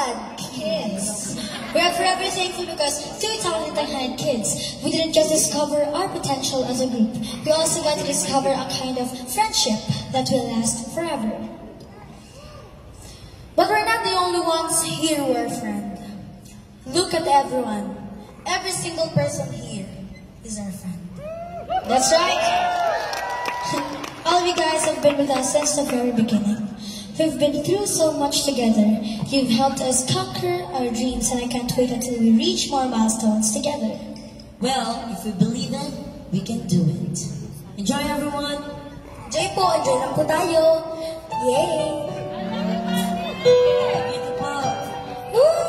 had kids. We are forever thankful because through talented and kind kids, we didn't just discover our potential as a group. We also got to discover a kind of friendship that will last forever. But we're not the only ones here who are friends. Look at everyone. Every single person here is our friend. That's right. All of you guys have been with us since the very beginning. We've been through so much together. You've helped us conquer our dreams, and I can't wait until we reach more milestones together. Well, if we believe it, we can do it. Enjoy, everyone! Enjoy po! Enjoy lang po tayo! Yay! Beautiful! Woo!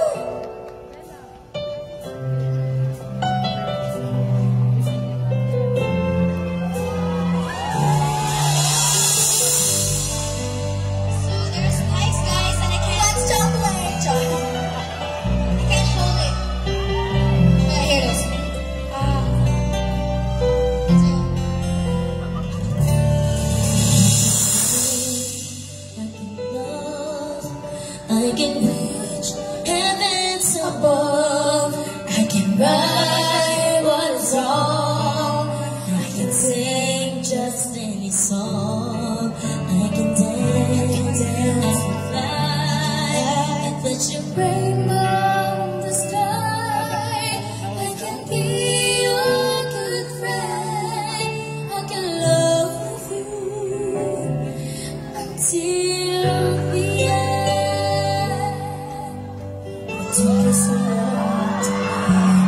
I can reach heavens above. I can write what is wrong. I can sing just any song. I can dance and fly and touch a rainbow in the sky. I can be your good friend. I can love you until the end. It took us so long to